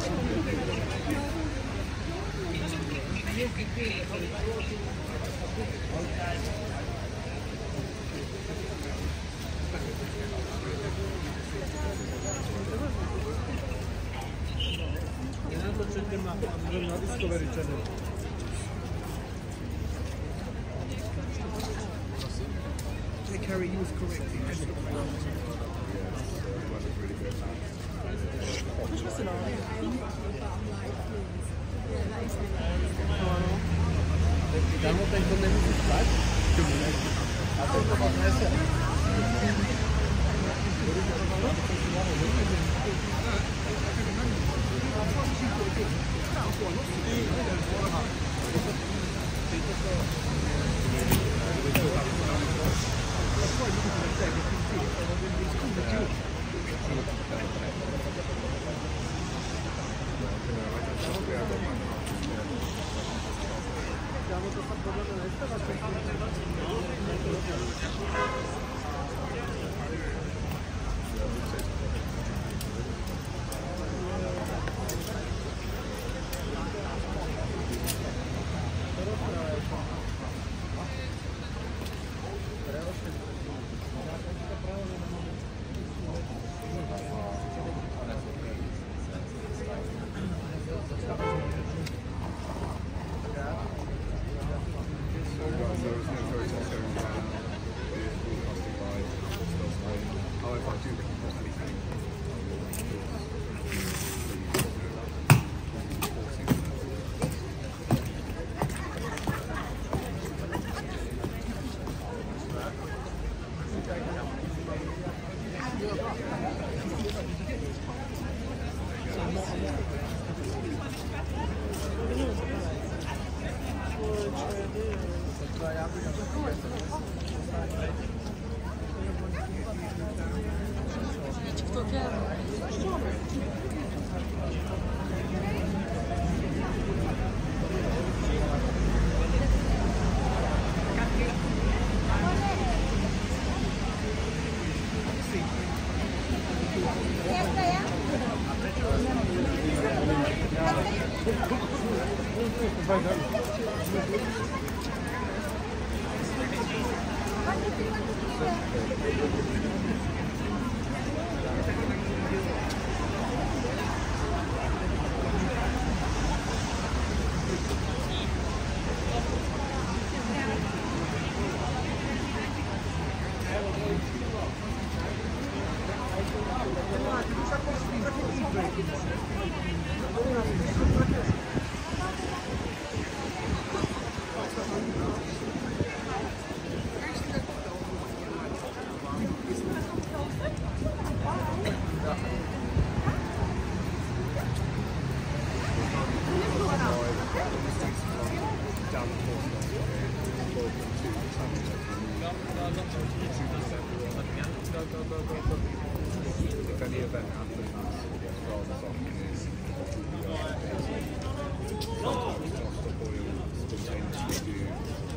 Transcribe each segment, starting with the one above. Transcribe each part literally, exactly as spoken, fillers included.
Carrie, you was correct. If any event happens, rather something is spontaneously do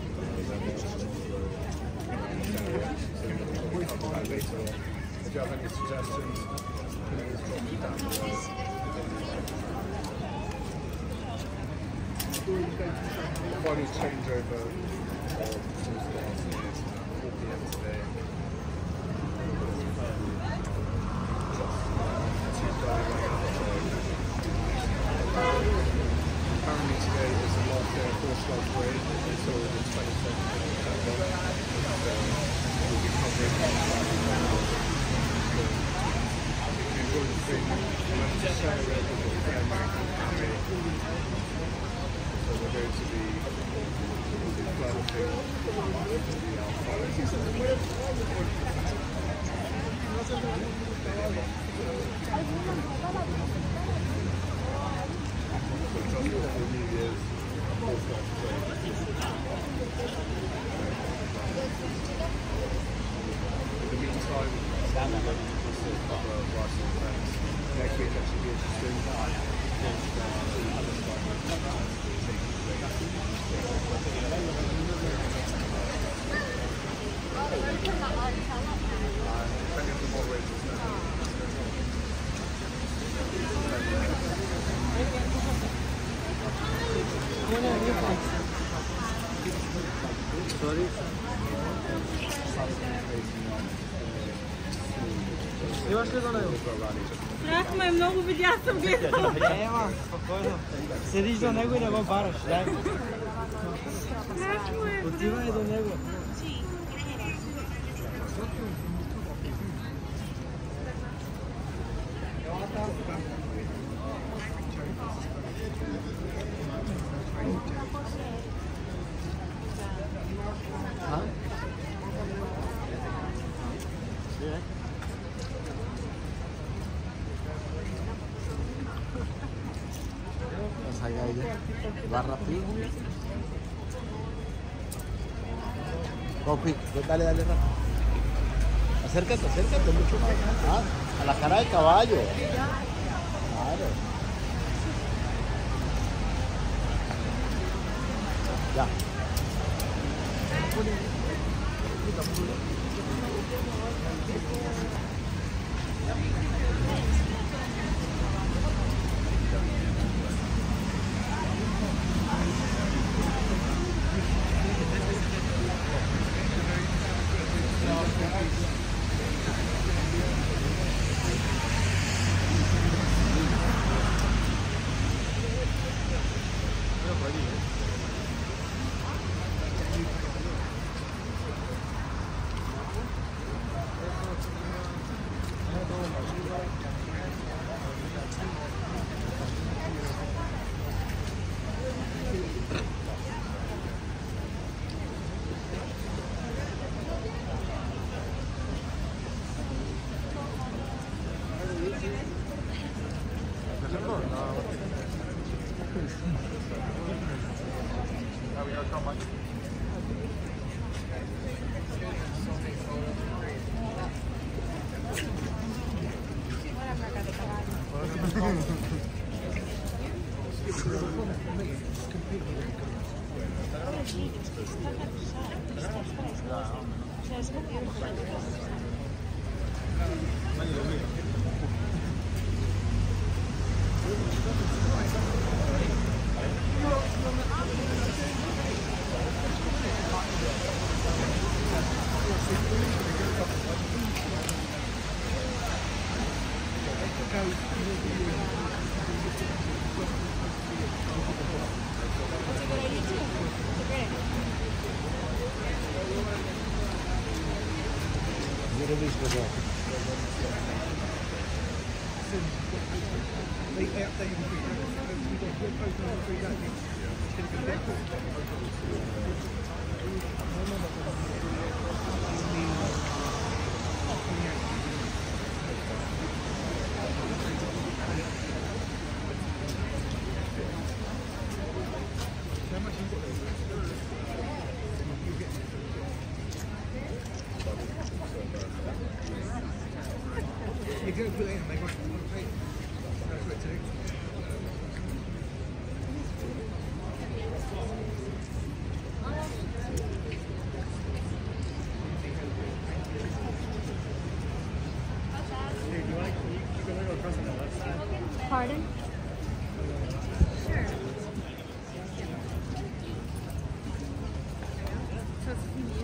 later on. If you have any suggestions, please drop them down below. Final changeover of four p m today. Apparently today is the last day of horse love parade until the twenty-seventh of September. So we'll be covering that. If you enjoyed the stream, remember to share it with your friends and family. So we're going to be developing the outside. In the meantime, next week actually be interesting. Sorry. Strah me je mnogo vidjeti, ja sam gledala. Nema, spokojno. Sediš do njega i ne go baraš, daj. Strah me je. Otivaj do njega. Ha? Salga ella, va rápido. Go quick, dale, dale rápido. Acércate, acércate mucho más. Ah, a la cara de caballo. Claro. Ya. Pardon? Sure. So it's convenient.